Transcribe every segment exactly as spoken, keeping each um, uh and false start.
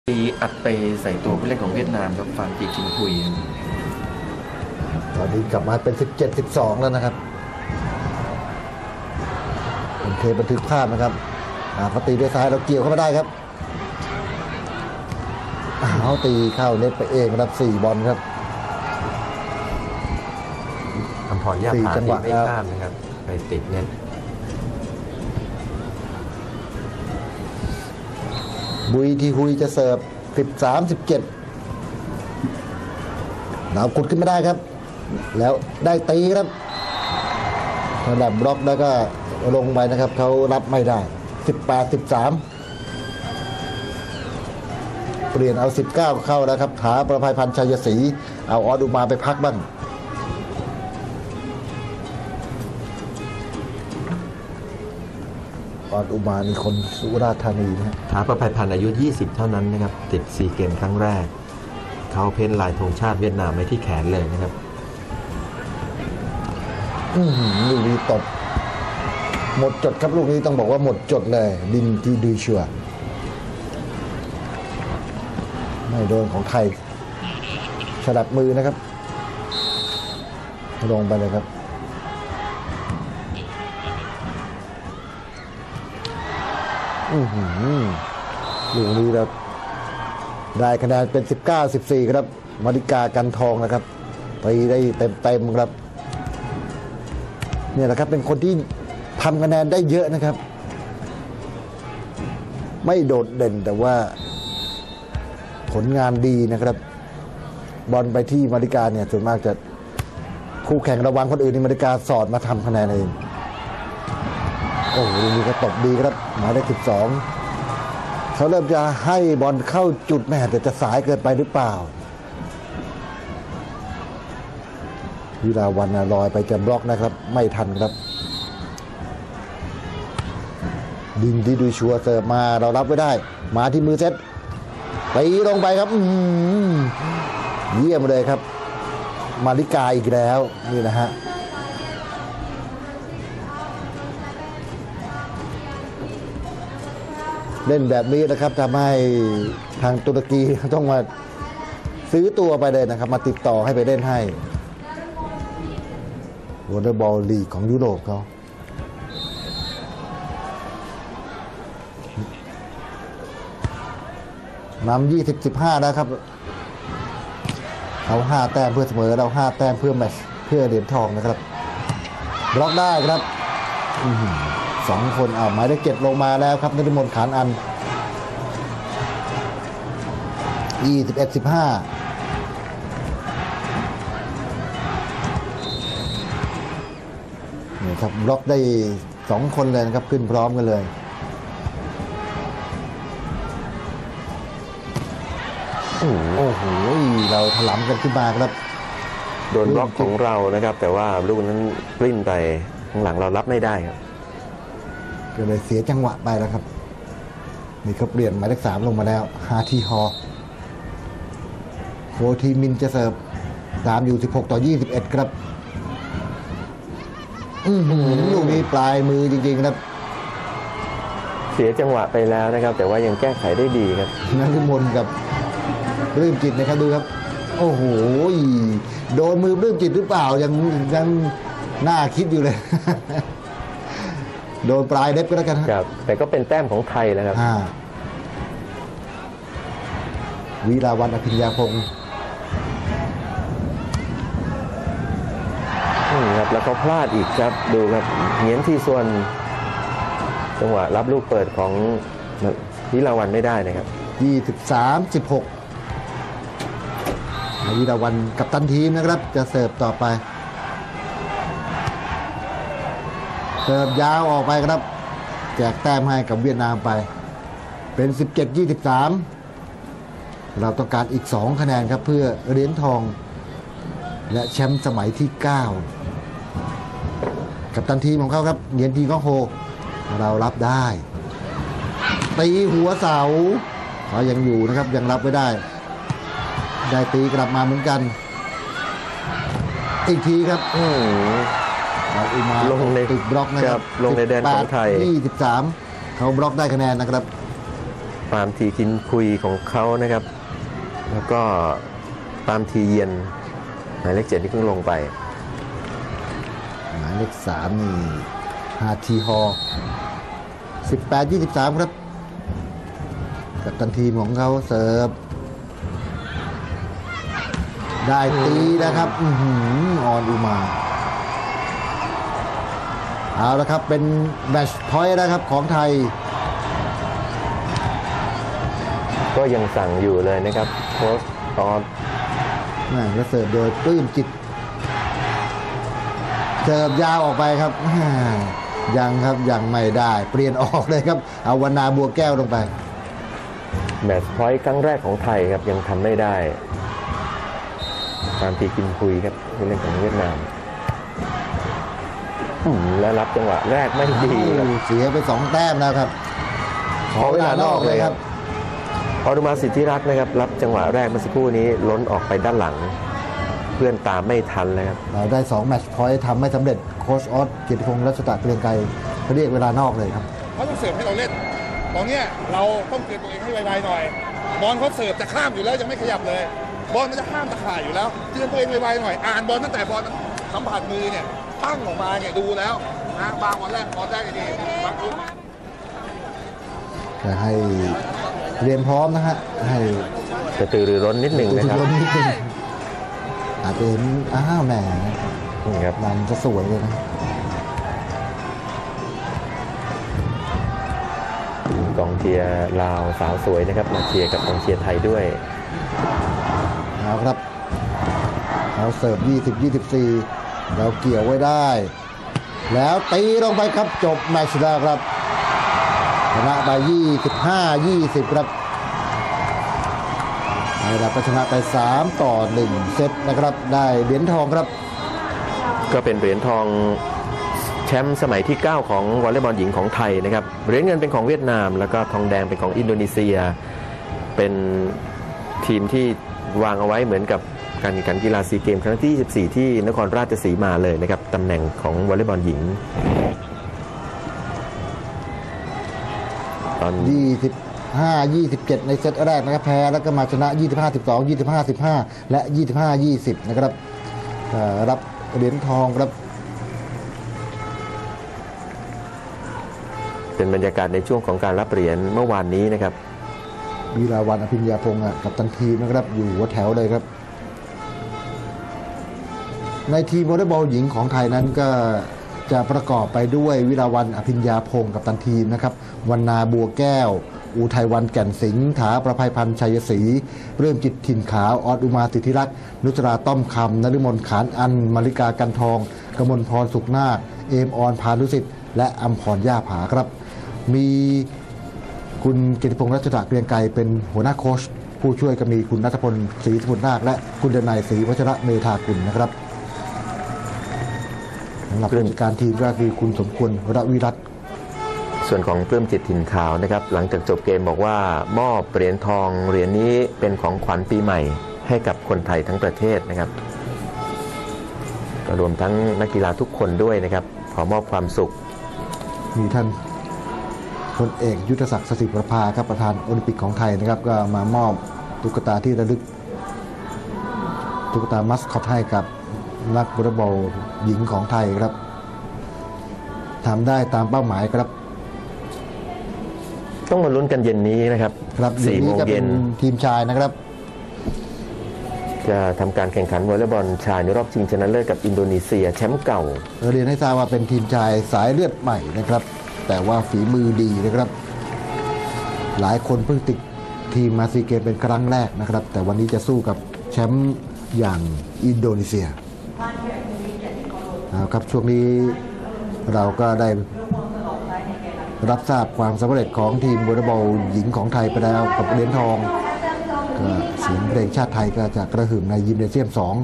ตีอัดไปใส่ตัวผู้เล่นของเวียดนามครับฟานจีชิงคุยตอนนี้กลับมาเป็น สิบเจ็ด สิบสอง แล้วนะครับเป็นเทบันทึกภาพนะครับเขาตีด้วยซ้ายเราเกี่ยวเข้ามาได้ครับเขาตีเข้าเน็ตไปเองนะครับสี่บอลครับคำพรย่าผาตีไม่ข้ามนะครับไปติดเน็ตบุยทีฮุยจะเสิร์ฟสิบสาม สิบเจ็ดดาวกุดขึ้นมาได้ครับแล้วได้ตีครับระดับบล็อกแล้วก็ลงไปนะครับเขารับไม่ได้สิบแปด สิบสามเปลี่ยนเอาสิบเก้าเข้าแล้วครับถาประภัยพันธ์ชัยศรีเอาออดุมาไปพักบ้างออดอุมานี่คนสุราษฎร์ธานีนะถาประภัยพันธ์อายุยี่สิบเท่านั้นนะครับติดซีเกมครั้งแรกเขาเพ้นลายธงชาติเวียดนามไว้ที่แขนเลยนะครับอือหือลูกนี้ตบหมดจดครับลูกนี้ต้องบอกว่าหมดจดเลยดินที่ดีชัวไม่โดนของไทยฉลับมือนะครับลงไปเลยครับอือหือลูกนี้เราได้คะแนนเป็นสิบเก้า สิบสี่ครับมาริกากันทองนะครับไปได้เต็มๆครับเนี่ยแหละครับเป็นคนที่ทำคะแนนได้เยอะนะครับไม่โดดเด่นแต่ว่าผลงานดีนะครับบอลไปที่มาริกาเนี่ยส่วนมากจะคู่แข่งระวังคนอื่นนี่มาริกาสอดมาทำคะแนนเองโอ้โหนี่ก็ตบดีครับหมายเลขสิบสองเขาเริ่มจะให้บอลเข้าจุดแม่แต่จะสายเกินไปหรือเปล่าวิลาวันลอยไปจะบล็อกนะครับไม่ทันครับดินที่ดูชัวเสิร์ฟมาเรารับไว้ได้มาที่มือเซตตีลงไปครับเยี่ยมเลยครับมาริกาอีกแล้วนี่นะฮะเล่นแบบนี้นะครับทำให้ทางตุรกีต้องมาซื้อตัวไปเลยนะครับมาติดต่อให้ไปเล่นให้วอลเลย์บอลลีกของยุโรปเขานำยี่สิบ สิบห้านะครับเอาห้าแต้มเพื่อเสมอเราห้าแต้มเพื่อแมตช์เพื่อเหรียญทองนะครับบล็อกได้ครับสองคนอ่าหมายเลขเจ็ดลงมาแล้วครับนฤมลขานอันยี่สิบเอ็ด สิบห้านี่ครับบล็อกได้สองคนเลยนะครับขึ้นพร้อมกันเลยโอ้โหเราถลำกันขึ้นมาครับโดนบล็อกของเรานะครับแต่ว่าลูกนั้นกลิ้นไปข้างหลังเรารับไม่ได้ครับก็เลยเสียจังหวะไปแล้วครับนี่เขาเปลี่ยนหมายเลขสามลงมาแล้วฮาทีฮอโคทีมินจะเสิร์ฟตามอยู่สิบหกต่อยี่สิบเอ็ดครับอือหือลูกนี้ปลายมือจริงๆครับเสียจังหวะไปแล้วนะครับแต่ว่ายังแก้ไขได้ดีครับนฤมลกับปลื้มจิตนะครับดูครับโอ้โหโดนมือปลื้มจิตหรือเปล่ายังยังน่าคิดอยู่เลยโดนปลายเล็บก็แล้วกันครับแต่ก็เป็นแต้มของไทยแล้วครับวีราวันอภิญญาพงศ์ครับแล้วเขาพลาดอีกครับดูครับเหงียนที่ส่วนจังหวะรับลูกเปิดของวีราวันไม่ได้นะครับยี่สิบสาม สิบหกวีราวันกัปตันทีมนะครับจะเสิร์ฟต่อไปเสิร์ฟยาวออกไปครับแจกแต้มให้กับเวียดนามไปเป็น สิบเจ็ด ยี่สิบสาม เราต้องการอีกสองคะแนนครับเพื่อเหรียญทองและแชมป์สมัยที่เก้ากัปตันทีมของเขาครับเหงียนทีก้องโฮเรารับได้ตีหัวเสาเขายังอยู่นะครับยังรับไว้ได้ได้ตีกลับมาเหมือนกันอีกทีครับอือเราอุมาลงในติดบล็อกนะครับลงในแดนของไทยยี่สิบสามเขาบล็อกได้คะแนนนะครับปามทีกินคุยของเขานะครับแล้วก็ปามทีเย็นหมายเลขเจ็ดที่เพิ่งลงไปหมายเลขสามนี่ฮาทีฮอสิบแปดยี่สิบสามครับกับตันทีมของเขาเสิร์ฟได้ตีนะครับอือหือออนอุมาเอาละครับเป็นแมตช์พอยต์นะครับของไทยก็ยังสั่งอยู่เลยนะครับโค้ชตอนนั่นก็เสิร์ฟโดยปลื้มจิตเสิร์ฟยาวออกไปครับยังครับยังไม่ได้เปลี่ยนออกเลยครับเอาวรรณาบัวแก้วลงไปแมตช์พอยต์ครั้งแรกของไทยครับยังทำไม่ได้ตามทีกินคุยครับผู้เล่นของเวียดนามแล้วรับจังหวะแรกไม่ดีเสียไปสองแต้มแล้วครับขอเวลานอกเลยครับออรุมาสิทธิรัตน์นะครับรับจังหวะแรกเมื่อสักครู่นี้ล้นออกไปด้านหลังเพื่อนตามไม่ทันเลยครับเราได้สองแมตช์พอยต์ทำไม่สำเร็จโค้ชออสเกียรติพงษ์รัชตะเกรียงไกรเขาเรียกเวลานอกเลยครับเขาต้องเสิร์ฟให้เราเล่นตอนนี้เราต้องเตือนตัวเองให้ไวๆหน่อยบอลเขาเสิร์ฟจะข้ามอยู่แล้วยังไม่ขยับเลยบอลมันจะข้ามตะข่ายอยู่แล้วเตือนตัวเองไวๆหน่อยอ่านบอลตั้งแต่บอลสัมผัสมือเนี่ยตั้งออกมาเนี่ยดูแล้วนะบางบอลแรกบอลแรกดีบางทีจะให้เรียนพร้อมนะฮะให้กระตือรือร้นนิดหนึ่งนะครับอาจจะเห็นอ้าวแหมครับมันจะสวยเลยนะกองเชียร์ลาวสาวสวยนะครับมาเชียร์กับกองเชียร์ไทยด้วยเอาครับเอาเสิร์ฟยี่สิบ ยี่สิบสี่เราเกี่ยวไว้ได้แล้วตีลงไปครับจบแมตช์แล้วครับชนะไปยี่สิบห้า ยี่สิบครับได้รับชนะไปสามต่อหนึ่งเซตนะครับได้เหรียญทองครับก็เป็นเหรียญทองแชมป์สมัยที่เก้าของวอลเลย์บอลหญิงของไทยนะครับเหรียญเงินเป็นของเวียดนามแล้วก็ทองแดงเป็นของอินโดนีเซียเป็นทีมที่วางเอาไว้เหมือนกับการแข่งขันกีฬาซีเกมครั้งที่ยี่สิบสี่ที่นครราชสีมาเลยนะครับตำแหน่งของวอลเลย์บอลหญิงตอนยี่สิบห้า ยี่สิบเจ็ดในเซตแรกนะครับแพ้แล้วก็มาชนะยี่สิบห้า สิบสอง ยี่สิบห้า สิบห้าและยี่สิบห้า ยี่สิบนะครับรับเหรียญทองครับเป็นบรรยากาศในช่วงของการรับเหรียญเมื่อวานนี้นะครับวีราวันอภิญญาพงศ์กับตันทีมนะครับอยู่หัวแถวเลยครับในทีมวอลเลย์บอลหญิงของไทยนั้นก็จะประกอบไปด้วยวิราวันอภิญญาพงศ์กับตันทีมนะครับวรรณาบัวแก้วอุทัยวันแก่นสิงห์ถาประภัยพันธ์ชัยศรีเริ่มจิตถิ่นขาวออดอุมาสิทธิรักษ์นุชราต้อมคำนฤมลขานอันมาริกากันทองกมลพรสุขนาคเอมออนพานุสิทธิ์และอัมพรย่าผาครับมีคุณเกียรติพงษ์รัชตะเกรียงไกรเป็นหัวหน้าโค้ชผู้ช่วยก็มีคุณณัฐพลศรีสมุทรนาคและคุณเดนัยศรีวัชระเมธากุลนะครับสำหรับผู้จัดการทีมก็คือคุณสมควรวรวิรัตน์ส่วนของปลื้มจิตถิ่นขาวนะครับหลังจากจบเกมบอกว่ามอบเหรียญทองเหรียญนี้เป็นของขวัญปีใหม่ให้กับคนไทยทั้งประเทศนะครับก็รวมทั้งนักกีฬาทุกคนด้วยนะครับขอมอบความสุขมีท่านพลเอกยุทธศักดิ์สศิประภาครับประธานโอลิมปิกของไทยนะครับก็มามอบตุ๊กตาที่ระลึกตุ๊กตามัสคอตให้กับนักวอลเลย์บอลหญิงของไทยครับทำได้ตามเป้าหมายครับต้องมาลุ้นกันเย็นนี้นะครับครับสี่โมงเย็นทีมชายนะครับจะทำการแข่งขันวอลเลย์บอลชายในรอบชิงชนะเลิศกับอินโดนีเซียแชมป์เก่าเรียนให้ทราบว่าเป็นทีมชายสายเลือดใหม่นะครับแต่ว่าฝีมือดีนะครับหลายคนเพิ่งติดทีมมาซีเกมเป็นครั้งแรกนะครับแต่วันนี้จะสู้กับแชมป์อย่างอินโดนีเซียครับช่วงนี้เราก็ได้รับทราบความสำเร็จของทีมวอลเลย์บอลหญิงของไทยไปแล้วกับเหรียญทองก็เสียงเพลงชาติไทยก็จะกระหึ่มในยิมเนเซียมสอง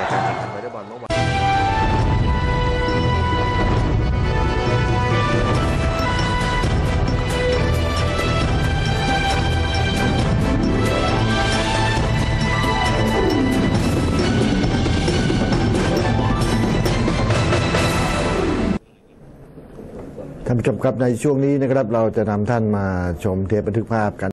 การแข่งขันวอลเลย์บอลเมื่อวานท่านผู้ชมครับในช่วงนี้นะครับเราจะนำท่านมาชมเทปบันทึกภาพกัน